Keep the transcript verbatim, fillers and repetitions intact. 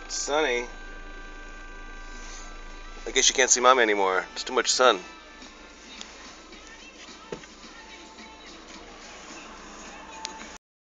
Sunny. I guess you can't see Mommy anymore. It's too much sun.